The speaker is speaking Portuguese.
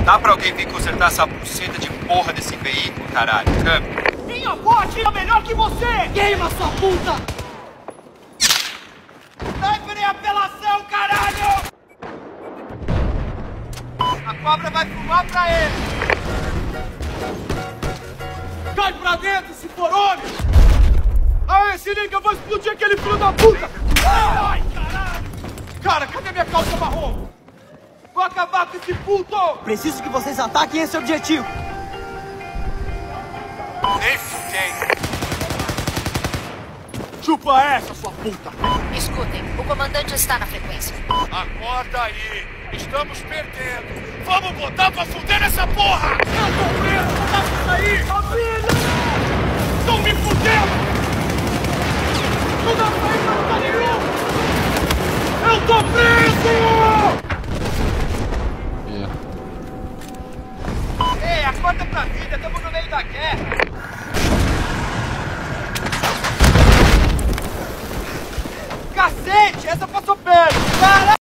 Dá pra alguém vir consertar essa buceta de porra desse veículo, caralho? Câmbio. Minha avó atira melhor que você! Queima, sua puta! Sniper em apelação, caralho! A cobra vai fumar pra ele! Cai pra dentro, se for homem! Aê, se liga, eu vou explodir aquele filho da puta! Ai, caralho! Cara, cadê minha calça marrom? Vou acabar com esse puto! Preciso que vocês ataquem esse objetivo! Nem fudei. Chupa essa, sua puta! Escutem, o comandante está na frequência. Acorda aí. Estamos perdendo. Vamos botar pra fuder essa porra! Eu tô preso! Não dá pra sair! Família! Estão me fudendo! Não dá pra ir pra lugar nenhum! Eu tô preso! Ei, acorda pra vida! Estamos no meio da guerra! Cacete! Essa passou perto! Caralho!